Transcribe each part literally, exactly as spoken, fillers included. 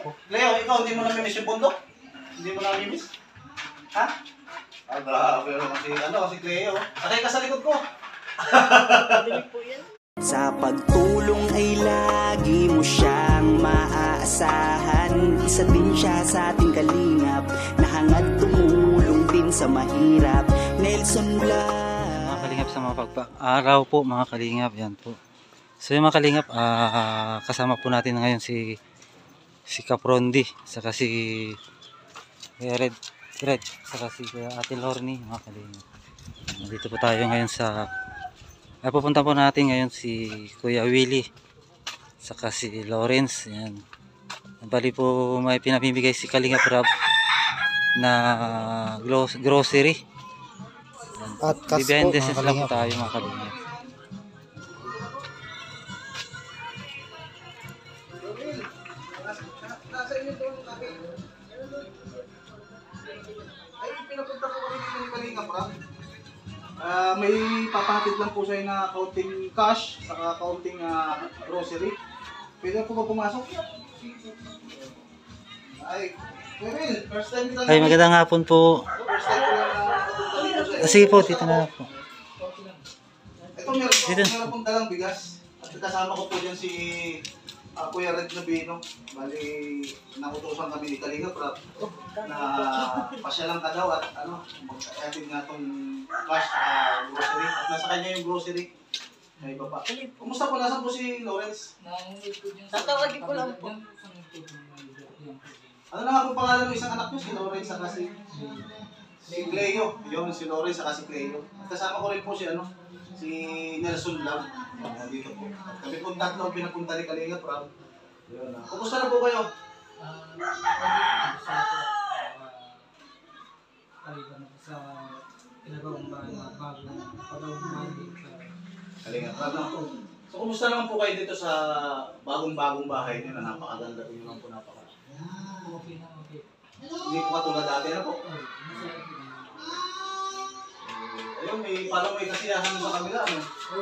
ako. Leo, ikaw hindi mo namimiss yung bundok? Hindi mo namimiss? Ha? Ah, grabe ano kasi, ano kasi Cleo. Sakay ka sa likod ko. Sa pagtulong ay lagi mo siyang maaasahan. Isa din siya sa ating kalingap na hangad tumulong din sa mahirap. Nelson Blas. Mga kalingap sa mga pagpa-araw po mga kalingap. Yan po. So yung mga kalingap, uh, kasama po natin ngayon si si Kaprondi, saka si Red, Red, saka si Ate Lorny, mga kalingap. Dito po tayo ngayon sa, ay pupunta po natin ngayon si Kuya Willie, saka si Lawrence. Yan. Bali po may pinapibigay si Kalingap Rob na grocery. Yan. At behind the scenes lang po tayo mga kalingap. Ay, pinapunta po kami dito ni Kalingap Rob. Uh, may papahatid lang po sa'yo na kaunting cash, saka kaunting uh, grocery. Pwede po ba pumasok? Ay, Will, first time kita. Ay, magandang hapon po. First time ko lang nakapunta dito sa'yo. Sige po, dito na po. Ito, meron po, meron pong dalang bigas. At kasama ko po dyan si uh, Kuya Red Nabino. Bali, nakutusan kami ni Kalingap Rob na pasyalan ka daw at ano, mag-atid nga itong cash sa grocery. At nasa kanya yung grocery. May iba pa. Kumusta po? Nasaan po si Lawrence? Tatawagin ko lang po. Ano na nga po pangalan ng isang anak nyo? Si Lawrence saka si si Cleo. Yun, si Lawrence saka si Cleo. At kasama ko rin po si ano, si Nelson Lam. Uh, dito po. Kami po tatlo pinapunta ni Kalingap Rob. Yun. Uh, kumusta na po kayo? Sa pinagawang bahay na bagong pagawang bahay sa Kalingap Rob na po. So, kumusta naman po kayo dito sa bagong-bagong bahay niyo na napakaganda po naman po napaka. okay na okay. Hindi po katulad dati na po. Ayun, may, parang may kasiyahan sa kabila, ano?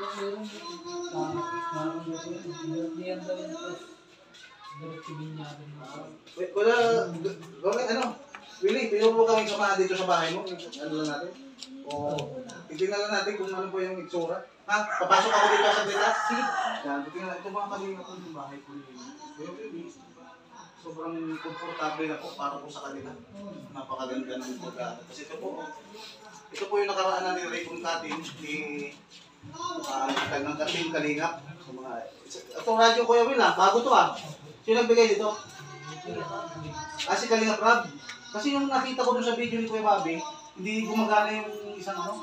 Wait, wala, bakit ano? Willie, pino po kami samahan dito sa bahay mo. Ano lang natin? O, titignan lang natin kung ano po yung itsura. Ha? Papasok ako dito sa dita? Sige. Yan, titignan. Ito mga kanina ko yung bahay ko. Sobrang komportable na po para po sa kanila. Napakaganda ng pagkata. Kasi ito po, ito po yung nakaraan na ni Ray Punkatin, ni uh, ng Kating Kalingap. So, mga, ito radyo Kuya Will ha, bago to ha. Sino nagbigay dito? Ah, si Kalingap Rob. Kasi yung nakita ko dun sa video ni Kuya Bobby, hindi gumagana yung isang ano?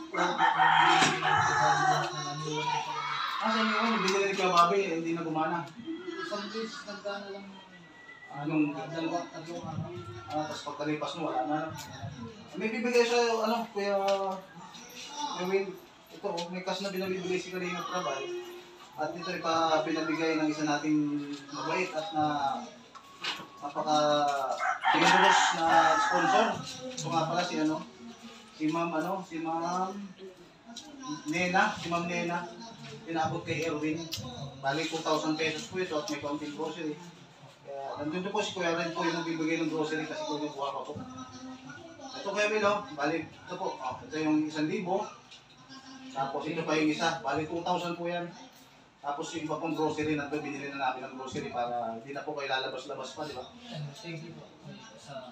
Ah, sa inyo yun, binili ni Kuya Bobby, hindi na gumana. Isang beses nagdana lang Anong dalawa, tatlong ano? Ah, tapos pagkalipas mo, wala na. May bibigay sa ano, Kuya Will. Ito, may cash na binabibigay si Kalingap Rob. At ito ay pa pinabigay ng isa nating mabait at na napaka generous na sponsor. Ito nga pala si ano, si Ma'am ano, si Ma'am Nena, si Ma'am Nena. Pinabot kay Erwin. Bali two thousand pesos po ito at may counting grocery. Kaya nandun po si Kuya Red po yung nagbibigay ng grocery kasi kung nakuha pa po. Ito Kuya Will, oh, bali ito po, oh, ito yung isang libo. Tapos ito pa yung isa, bali two thousand po yan. Tapos yung iba pong grocery na ito, binili na namin ng grocery para hindi na po kayo lalabas-labas pa, di ba? thank you po sa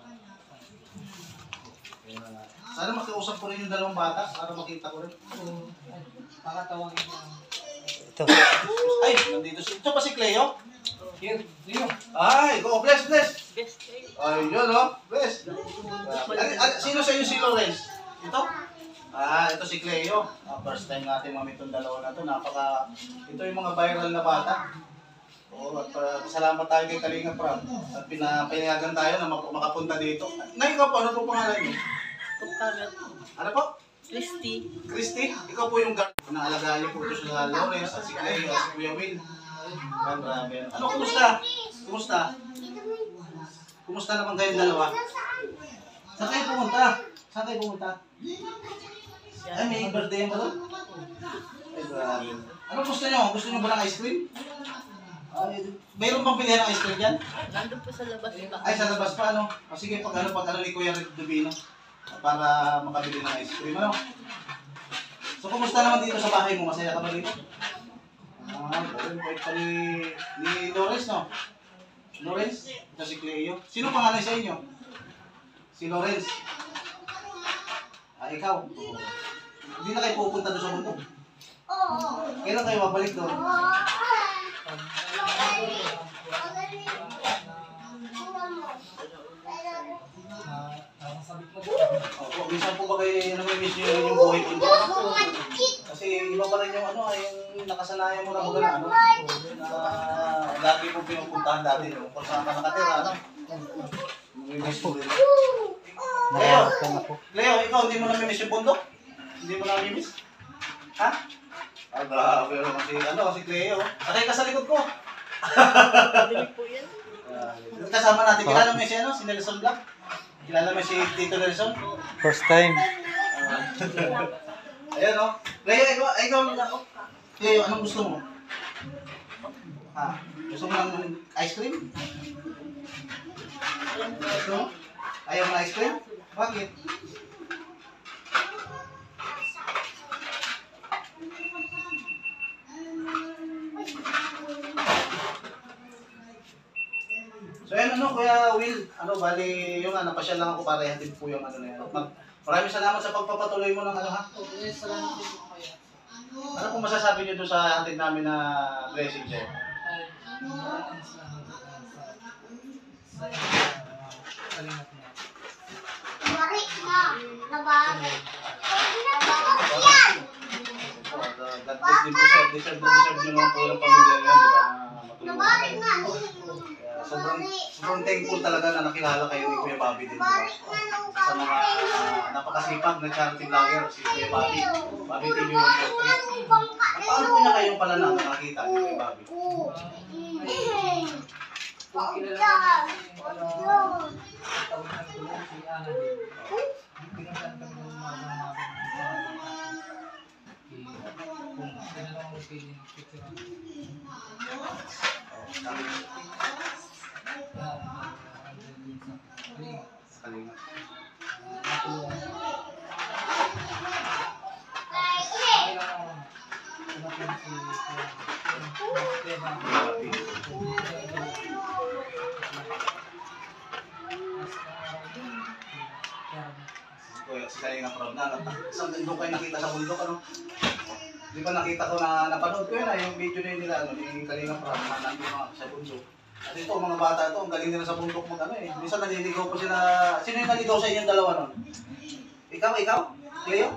Uh, sana makiusap ko rin yung dalawang bata para makita ko rin. so, pakatawagin ko Ito. Ay, nandito si... Ito pa si Cleo? here, Leo. Ay, go, bless, bless! Ay, yun, oh, bless! Uh, al- al- sino sa inyo si Lawrence? Ito? Ah, ito si Cleo. Uh, first time natin mami itong dalawa na ito. Napaka... Ito yung mga viral na bata. Oo, at uh, salamat tayo kay Kalingap Rob. At pinapayagan tayo na mak- makapunta dito. Ngayon ka po, ano po pangalan niyo? Ano po? Christy. Christy, ikaw po yung guard na alagaan niyo po ito sa Lawrence at si Cleo at si Kuya Will. Yan, grabe. Ano, kumusta? Kumusta? Kumusta naman kayong dalawa? Saan kayo pumunta? Saan kayo pumunta? Ay, may birthday ba doon? Ay, grabe. Ano gusto niyo? Gusto niyo ba ng ice cream? Ay, mayroon bang pilihan ng ice cream dyan? Nandun po sa labas pa. Ay, sa labas pa, ano? O sige, pag ano, pag ano ni Kuya Red Dubino, para makabili ng ice cream, ano? So, kumusta naman dito sa bahay mo? Masaya ka ba dito? Ah, ganun. Bait pa ni, ni Lawrence, no? Lawrence? Ito si Cleo. Sino pangalan sa inyo? Si Lawrence. Ah, ikaw? Oo. Hindi na kayo pupunta doon sa mundo? Kailan kayo mabalik doon? Opo, minsan po ba kayo namimiss nyo yung buhay po dito? Kasi iba pa rin yung ano, yung nakasanayan mo na mga ano, na dati po pinupuntahan dati yung kung saan ka nakatira, ano? Namimiss mo rin. Leo, Leo, ikaw hindi mo namimiss yung bundok? Hindi mo namimiss? Ha? Ah, grabe naman si, ano, si Cleo. Sakay ka sa likod ko. Dinig po yan. Uh, kasama natin, kilala mo si, ano, si Nelson Black? Kilala mo si Tito Nelson? First time. Ayan o. Leo, ikaw, ikaw na ako. Leo, anong gusto mo? Ha? Gusto mo ng ice cream? Gusto mo? Ayaw mo ng ice cream? Bakit? So yan ano, Kuya Will, ano, bali, yung nga, napasyal lang ako para ihatid po yung ano na yan. Mag, maraming salamat sa pagpapatuloy mo ng ano ha. Okay, salamat din po kayo. Ano kung masasabi niyo doon sa hatid namin na blessing sa'yo? Ay, maraming salamat po sa sa uh, kalingat niya. God bless din po sa'yo. Deserve na deserve nyo naman po yung pamilya yan, di ba? Na matulungan kayo. Kaya sobrang, sobrang thankful talaga na nakilala kayo ni Kuya Bobby din, di ba? Sa mga uh, napakasipag na charity vlogger, si Kuya Bobby. Bobby T V one four three. Paano po niya kayong pala na nakakita ni Kuya Bobby? Kung kilala niyo si uh, tawag ng tulong si Ana din. Pinuntan kami ng mga mga kung sino lang ang piling picture ang Kalinga. Kuya, si Kalinga Prab na. Saan doon kayo nakita sa bundok, ano? Di ba nakita ko na napanood ko yun ah, yung video na yun nila, ano, ni Kalinga Prab na nandun mga sa bundok. At ito, mga bata ito, ang galing nila sa bundok mag ano eh. Minsan naliligaw po sila. Sino yung naligaw sa inyong dalawa nun? Ikaw, ikaw? Cleo?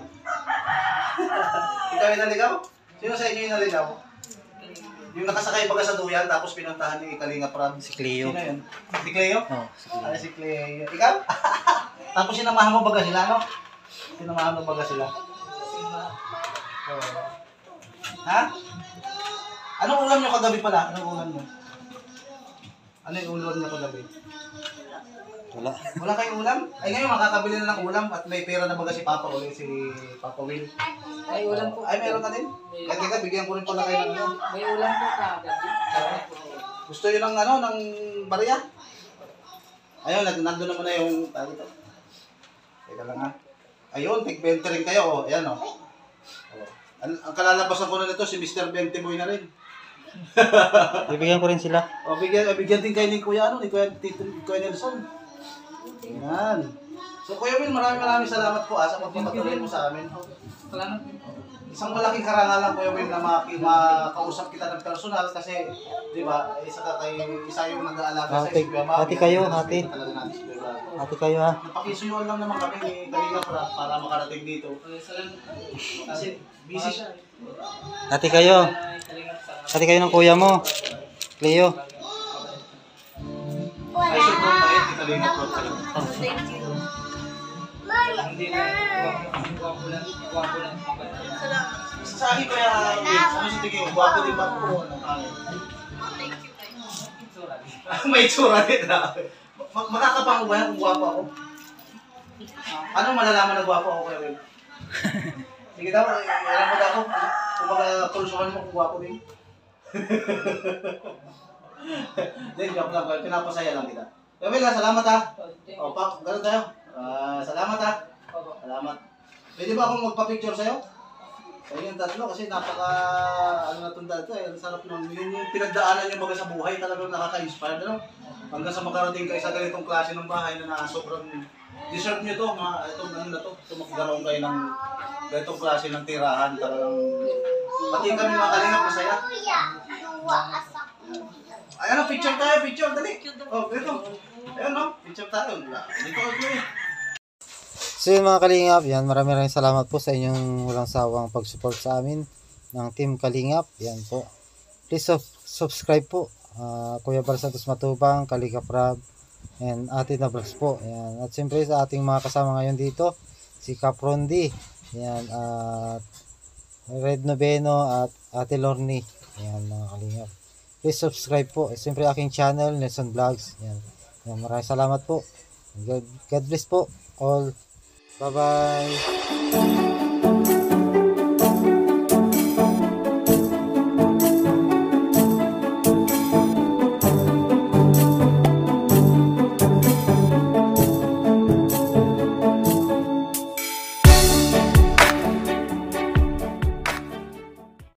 Ikaw yung naligaw? Sino sa inyo yung naligaw? Yung nakasakay baga sa duyan, tapos pinuntahan ni Kalinga Prab. Si Cleo. Sino yun? Si Cleo? Oh, si Cleo. Ano si Cleo? Ikaw? Tapos sinamahan mo baga sila, no? Sinamahan mo baga sila? Oh. Ha? Anong ulam nyo kagabi pala? Anong ulam nyo? Ano yung ulam nyo kagabi? Wala. Wala kayong ulam? Ay ngayon makakabili na ng ulam at may pera na baga si Papa ulit, si Papa Will. May ulam po. Ay meron ka din? Kaya teka, bigyan ko rin pala kayo ng ano. May ulam po kagad. Gusto nyo ng ano, ng barya? Ayun, nandun naman na yung tawag ito. Teka lang ha. Ayun, tig twenty rin kayo. Oh. Ayan o. Oh. Oh. Ang, ang kalalabasan ko na nito, si Mister twenty Boy na rin. Bibigyan ko rin sila. O, bigyan, bigyan din kayo ni Kuya, ano, ni Kuya, Tito, Kuya Nelson. Ayan. So, Kuya Will, maraming maraming salamat po ah, sa pagpapatuloy mo sa amin. Salamat din po. Isang malaking karangalan, Kuya Will, na maki- makausap kita ng personal kasi, di ba, isa ka kay, isa yung nag-aalaga sa Hati- Kuya Bobby. hati kayo, Talaga hati. natin si Kuya Bobby. Ate kayo ha. Napakisuyuan lang naman kami ni Kalinga para, para makarating dito. Okay, salamat po. Kasi busy siya. Ate kayo. Ay, kalingat sa Ate kayo ng kuya mo. Cleo. Ay, sobrang bait ni Kalinga po talaga. Thank you. hindi na gwapo lang, gwapo lang. Salamat. Sa akin, Kuya Will, ano si Tigil? Gwapo din ba po? Ano kaya? Thank you kayo. May tsura din na. Ma- Makakapango ba yan kung gwapo ako? Ano malalaman na gwapo ako, Kuya Will? Sige daw, alam mo daw ako. Kung baka pulsuhan mo kung gwapo din. Hindi, joke lang. Pinapasaya lang kita. Pamela, salamat ha. O, pa, ganun tayo. Ah, salamat ha. Salamat. Pwede ba akong magpa-picture sa'yo? Sa inyong tatlo kasi napaka, ano na itong dito eh. Ang sarap nun. Yung, yung pinagdaanan nyo baga sa buhay talagang nakaka-inspire. Ano? Hanggang sa makarating kayo sa ganitong klase ng bahay na na sobrang deserve nyo to. Mga, itong ano na to. Tumagkaroon kayo ng ganitong klase ng tirahan. Talagang, pati kami mga kalingap masaya. Ay, ano, picture tayo, picture, dali. Oh, ito. Ayun, no? Picture tayo. Dito, ito eh. So yun mga Kalingap, yan, maraming maraming salamat po sa inyong walang sawang pag-support sa amin ng Team Kalingap. Yan po. Please sub- subscribe po. Uh, Kuya Bal Santos Matubang, Kalingap Rab, and Ate Nabras po. Yan. At siyempre sa ating mga kasama ngayon dito, si Caprondi, yan, at Red Noveno, at Ate Lorny. Yan mga Kalingap. Please subscribe po. Siyempre aking channel, Nelson Vlogs. Yan. Yan, maraming salamat po. God, God bless po all. Bye-bye.